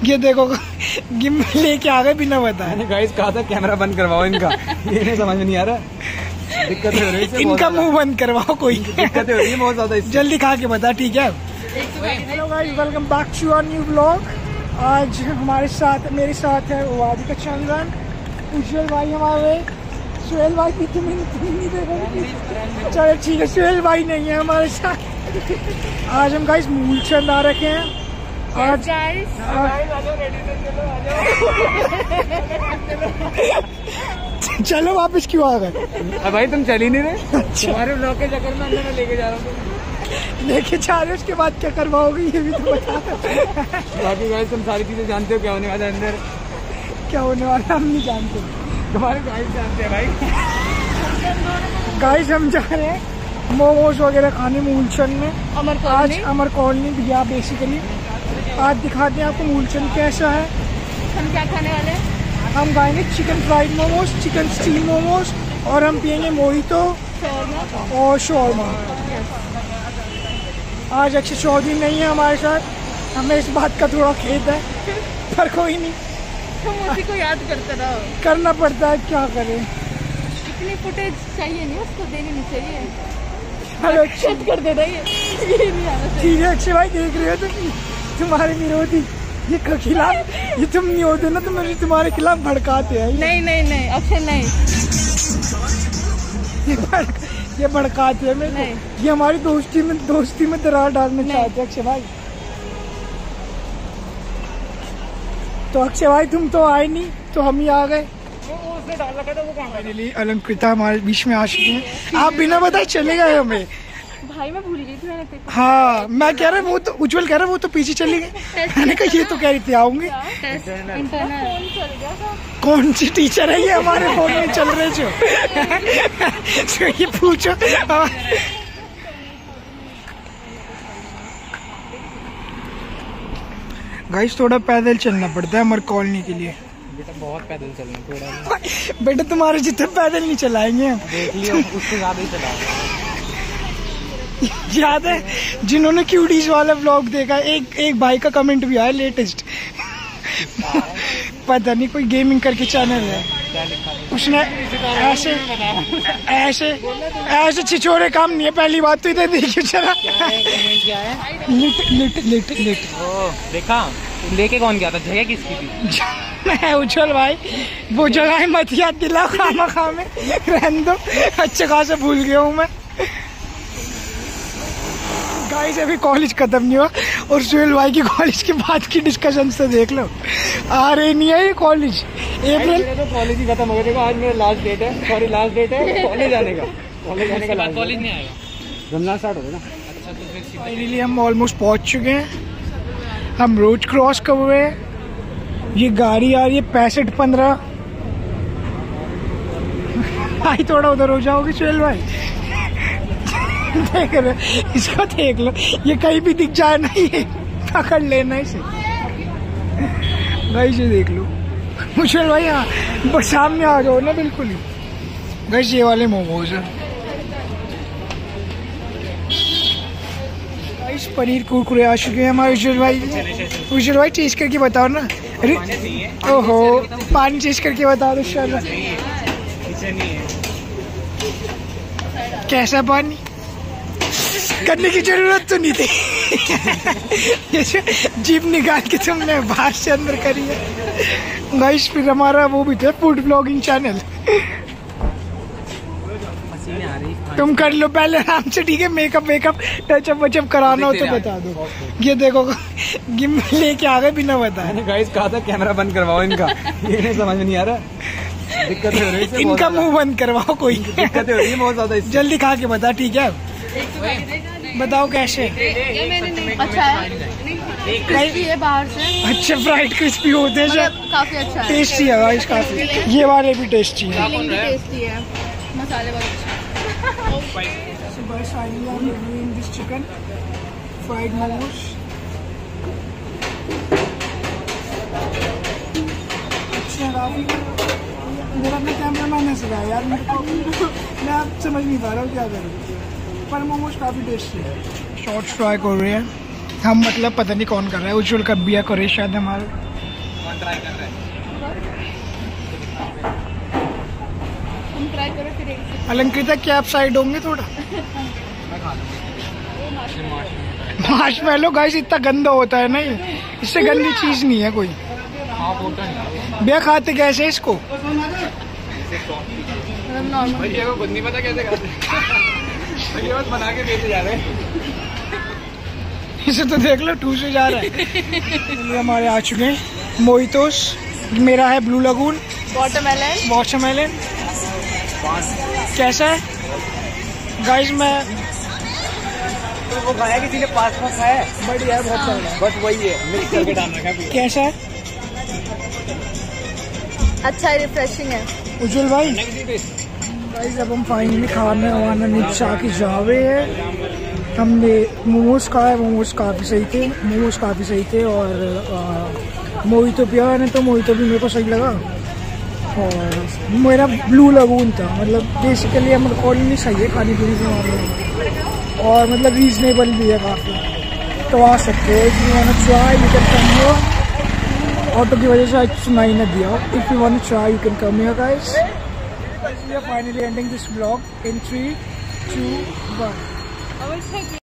ये देखो गिम्बल लेके आ गए बिना बताए। गाइस कहा था कैमरा बंद करवाओ इनका, ये नहीं समझ में नहीं आ रहा, दिक्कत हो रही है। इनका मुंह बंद करवाओ, कोई दिक्कत हो रही है बहुत ज्यादा। जल्दी खा के बता, ठीक है। Hello guys, welcome back to our new blog. आज हमारे साथ, मेरे साथ है वादी का चंदन, उज्जवल भाई हमारे, सुहेल भाई की तुम नहीं देखोगे। चलो ठीक है, सुहेल भाई नहीं है हमारे साथ। आज हम गाइस मूलचंद आ रखे हैं। आज चलो वापस क्यों आ गए? भाई तुम चल ही नहीं रहे, तुम्हारे ब्लॉग के चक्कर में अंदर में लेके जा रहा हूँ। लेके जा रहे, उसके बाद क्या करवाओगे ये भी तो बता दो। बाकी गाइस तुम सारी चीजें जानते हो क्या होने वाला है अंदर, क्या होने वाला हम नहीं जानते, तुम्हारे गाइस जानते हैं भाई। गाइस हम जा रहे हैं मोमोज वगैरह खाने मूलचंद में। आज अमर कॉलोनी भैया बेसिकली आज दिखाते हैं आपको मूलचंद कैसा है। हम क्या खाने वाले हैं? हम खाएंगे chicken fried momos, chicken steam momos, और हम पियेंगे मोहितो और शोरमा। आज अक्षय चौधरी नहीं है हमारे साथ, हमें इस बात का थोड़ा खेद है, पर कोई नहीं, तुम उसी को याद करते रहो। करना पड़ता है, क्या करें। इतनी फुटेज चाहिए नहीं, उसको देनी नहीं चाहिए। हेलो शट कर दे रही है, ये नहीं आना चाहिए। ठीक है अक्षय भाई, देख रहे हो तुम्हारे विरोधी ये खिलाफ, ये तुम नहीं होते ना तो मुझे तुम्हारे खिलाफ भड़काते हैं। नहीं नहीं नहीं अक्षय नहीं, ये भड़काते हैं मेरे, ये हमारी दोस्ती में दरार डालना चाहते हैं अक्षय भाई। तो अक्षय भाई तुम तो आए नहीं, तो हम ही आ गए। अलंकृता हमारे बीच में आ चुकी है, आप बिना बताए चले गए हमें। भाई मैं भूल गई थी, मैंने हाँ मैं कह रहा वो तो उज्जवल कह रहा वो तो पीछे चली गई। मैंने कहा ये तो कह रही थी आऊंगी। कौन सी टीचर है ये हमारे फोन में चल रहे जो तो ये पूछो। गाइस थोड़ा पैदल चलना पड़ता है हमारे कॉलोनी के लिए। बेटा बहुत पैदल चलना थोड़ा। बेटा तुम्हारे जितना पैदल नहीं चलाएंगे हम, देख लियो उससे ज्यादा ही चलाओ। याद है जिन्होंने क्यूटीज वाला व्लॉग देखा, एक भाई का कमेंट भी आया लेटेस्ट, पता नहीं कोई गेमिंग करके चैनल है, उसने ऐसे छिछोरे काम नहीं है। पहली बात तो इधर देखिए चला, लिट देखा लेके कौन गया था, जगह किसकी थी? मैं उज्जवल भाई, वो जगह मत याद दिलाओ, खामा में रहने दो, अच्छे खासा भूल गया हूँ मैं। गाइस अभी कॉलेज खत्म नहीं हुआ, और सुहेल भाई की कॉलेज के बाद की डिस्कशन से देख लो, आ रहे नहीं है ये कॉलेज। अप्रैल तो कॉलेज ही खत्म हो गया। देखो आज मेरा लास्ट डेट है, सॉरी लास्ट डेट है कॉलेज आने का, कॉलेज आने का। कॉलेज नहीं आएगा, रमजान स्टार्ट होगा ना। अच्छा तो फिर फाइनली हम ऑलमोस्ट पहुंच चुके हैं, हम रोड क्रॉस कर रहे हैं। ये गाड़ी आ रही है 65-15। भाई थोड़ा उधर हो जाओगे सुहेल भाई, देख रहे इसको, देख लो ये कहीं भी दिख जाए ना ये पकड़ लेना इसे। भाई ये देख लो मुझे भाई, हाँ सामने आ जाओ ना बिल्कुल ही। गाइस ये वाले मोमोज है, गाइस पनीर कुरकुरे आ चुके हैं हमारे उज्जवल भाई। उज्जवल भाई टेस्ट करके बताओ ना। अरे ओहो पानी टेस्ट करके बता दो शायद कैसा पानी, करने की जरूरत तो नहीं थी। जीप निकाल के तुमने बाहर से अंदर करी है। गाइस फिर हमारा वो भी था फूड ब्लॉगिंग चैनल, तुम कर लो पहले आराम से, ठीक है। मेकअप टचअप वचअप कराना हो तो बता दो। ये देखो गिम्बल लेके आ गए बिना बताए। गाइस कहा था कैमरा बंद करवाओ इनका, ये नहीं समझ में नहीं आ रहा, दिक्कत हो रही है। इनका मुंह बंद करवाओ, कोई दिक्कत हो रही है बहुत ज्यादा। जल्दी खा के बता, ठीक है। बताओ कैसे? अच्छा है बाहर से, अच्छा फ्राइड क्रिस्पी होते हैं, काफी अच्छा है, टेस्टी है गाइस काफी। ये वाले भी टेस्टी है, टेस्टी है, मसाले बहुत अच्छा। चिकन फ्राइड मोमोज, अच्छा काफी। मेरा अपना कैमरा मैन ने सिखाया यार मेरे को, मैं अब समझ नहीं पा रहा हूँ क्या करूँ, पर मोमोज काफी टेस्टी है। शॉर्ट्स फ्राई कर रहे हैं हम, मतलब पता नहीं कौन कर रहा है, उज्जवल का बिया करे शायद हमारे। ट्राई कर रहे हैं। तुम ट्राई करो फिर एक से। अलंकृता क्या आप साइड होंगे थोड़ा? मैं खा लूँगा। मार्शमैलो गाइस इतना गंदा होता है नहीं, इससे गंदी चीज नहीं है कोई। हाफ होता है भैया खाते कैसे है इसको? नॉर्मल। भैया को खुद नहीं पता कैसे खाते। भैया बस बना के बेचे जा रहे हैं। इसे तो देख लो ठूस से जा रहा है। ये हमारे आ चुके हैं मोहितोस। मेरा है ब्लू लगून वाटरमेलन। वाटरमेलन कैसा है गाइस? मैं वो खाया किसी ने पास में खाया है, बढ़िया है, बहुत बढ़िया है। बस वही है मिक्स करके डालना है। कैसा है अच्छा है, रिफ्रेशिंग है। उज्जवल भाई? गाइस अब हम फाइनली खाने वाना नीचे आके जा रहे हैं। हमने मोमोज खाए, मोमोज काफ़ी सही थे और मोहितो पिया ने, तो मोहितो भी मेरे को सही लगा। और मेरा ब्लू लगून था, मतलब बेसिकली हम अकॉर्डिंगली सही है खाने पीने के मामले में, और मतलब रीजनेबल भी है काफ़ी, तो आ सकते हैं। If you want to try you can come here. Auto की वजह से आज सुनाई न दिया। If you want to try you can come here guys. We are finally ending this vlog in 3, 2, 1.